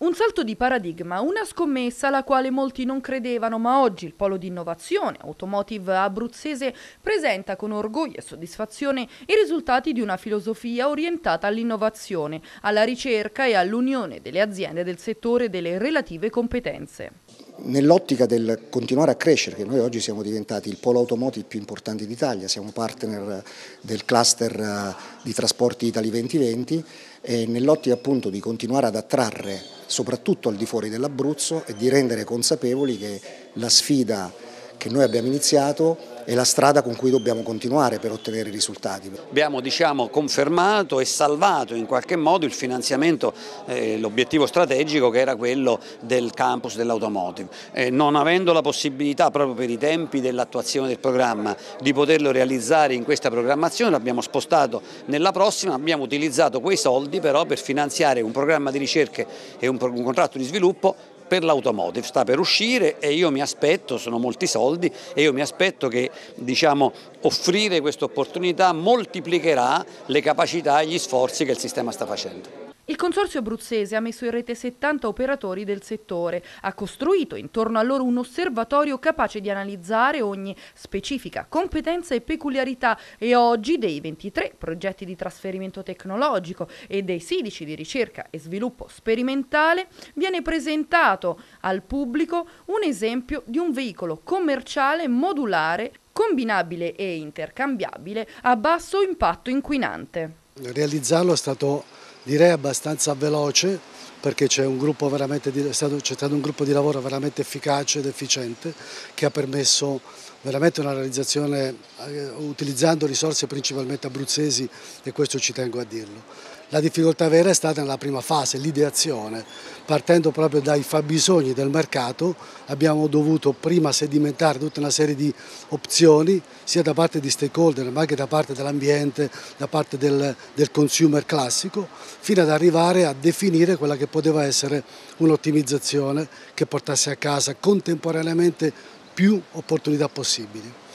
Un salto di paradigma, una scommessa alla quale molti non credevano, ma oggi il polo di innovazione automotive abruzzese presenta con orgoglio e soddisfazione i risultati di una filosofia orientata all'innovazione, alla ricerca e all'unione delle aziende del settore e delle relative competenze. Nell'ottica del continuare a crescere, che noi oggi siamo diventati il polo automotive più importante d'Italia, siamo partner del cluster di trasporti Italy 2020 e nell'ottica appunto di continuare ad attrarre soprattutto al di fuori dell'Abruzzo e di rendere consapevoli che la sfida che noi abbiamo iniziato è la strada con cui dobbiamo continuare per ottenere i risultati. Abbiamo confermato e salvato in qualche modo il finanziamento, l'obiettivo strategico che era quello del campus dell'automotive. Non avendo la possibilità proprio per i tempi dell'attuazione del programma di poterlo realizzare in questa programmazione, l'abbiamo spostato nella prossima, abbiamo utilizzato quei soldi però per finanziare un programma di ricerche e un contratto di sviluppo per l'automotive. Sta per uscire e io mi aspetto, sono molti soldi, e io mi aspetto che offrire questa opportunità moltiplicherà le capacità e gli sforzi che il sistema sta facendo. Il consorzio abruzzese ha messo in rete 70 operatori del settore, ha costruito intorno a loro un osservatorio capace di analizzare ogni specifica competenza e peculiarità e oggi dei 23 progetti di trasferimento tecnologico e dei 16 di ricerca e sviluppo sperimentale viene presentato al pubblico un esempio di un veicolo commerciale modulare, combinabile e intercambiabile a basso impatto inquinante. Realizzarlo è stato, direi, abbastanza veloce perché c'è stato un gruppo di lavoro veramente efficace ed efficiente che ha permesso veramente una realizzazione utilizzando risorse principalmente abruzzesi e questo ci tengo a dirlo. La difficoltà vera è stata nella prima fase, l'ideazione. Partendo proprio dai fabbisogni del mercato abbiamo dovuto prima sedimentare tutta una serie di opzioni sia da parte di stakeholder ma anche da parte dell'ambiente, da parte del consumer classico, fino ad arrivare a definire quella che poteva essere un'ottimizzazione che portasse a casa contemporaneamente più opportunità possibili.